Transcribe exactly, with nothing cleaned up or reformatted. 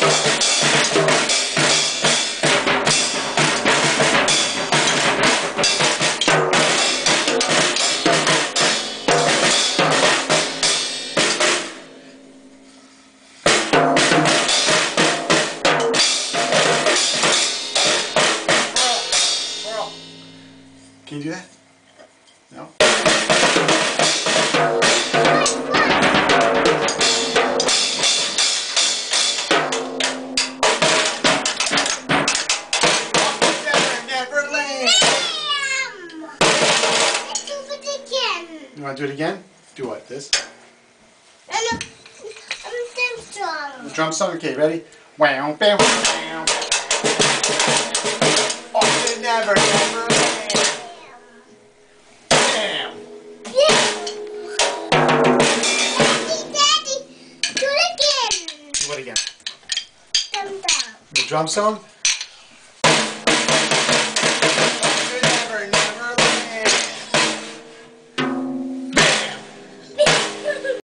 Can you do that? No? You want to do it again? Do what? This? And a, a drum song. The drum song? Okay, ready? Wow, bam, bam. Oh, they never, never land. Bam. Daddy, Daddy, do it again. Do it again. Dum dum. The drum song?